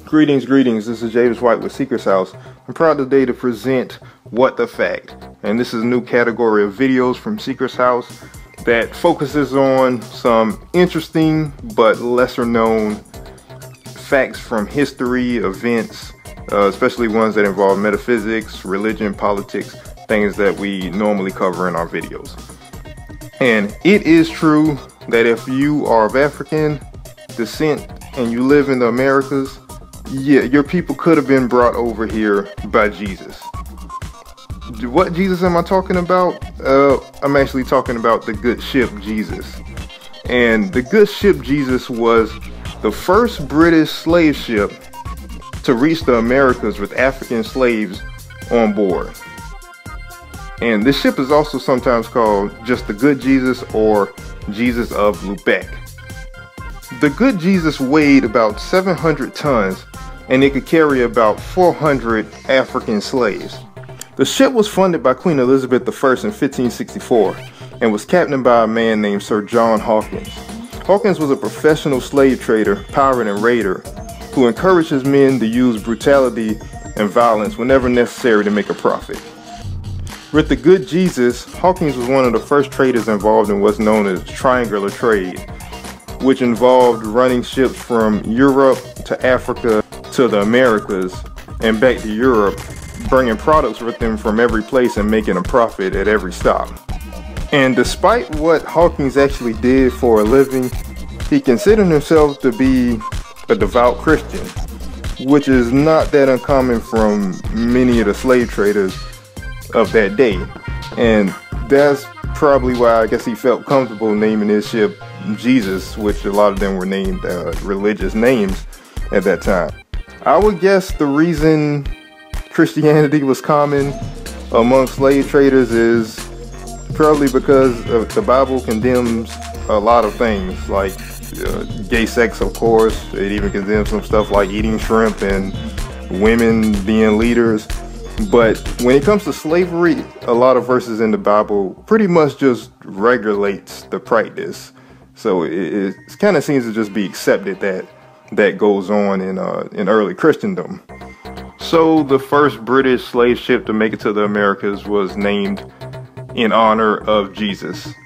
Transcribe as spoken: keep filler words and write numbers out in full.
Greetings, greetings. This is James White with Seeker's House. I'm proud today to present What the Fact. And this is a new category of videos from Seeker's House that focuses on some interesting but lesser known facts from history, events, uh, especially ones that involve metaphysics, religion, politics, things that we normally cover in our videos. And it is true that if you are of African descent and you live in the Americas, yeah, your people could have been brought over here by Jesus. What Jesus am I talking about? Uh, I'm actually talking about the good ship Jesus. And the good ship Jesus was the first British slave ship to reach the Americas with African slaves on board. And this ship is also sometimes called just the Good Jesus or Jesus of Lubeck. The Good Jesus weighed about seven hundred tons and it could carry about four hundred African slaves. The ship was funded by Queen Elizabeth the First in fifteen sixty-four and was captained by a man named Sir John Hawkins. Hawkins was a professional slave trader, pirate, and raider who encouraged his men to use brutality and violence whenever necessary to make a profit. With the Good Jesus, Hawkins was one of the first traders involved in what's known as triangular trade, which involved running ships from Europe to Africa to the Americas and back to Europe, bringing products with them from every place and making a profit at every stop. And despite what Hawkins actually did for a living, he considered himself to be a devout Christian, which is not that uncommon from many of the slave traders of that day. And that's probably why I guess he felt comfortable naming his ship Jesus, which a lot of them were named uh, religious names at that time. I would guess the reason Christianity was common among slave traders is probably because of the Bible condemns a lot of things, like uh, gay sex, of course. It even condemns some stuff like eating shrimp and women being leaders. But when it comes to slavery, a lot of verses in the Bible pretty much just regulates the practice. So it, it kind of seems to just be accepted that that goes on in uh, in early Christendom. So the first British slave ship to make it to the Americas was named in honor of Jesus.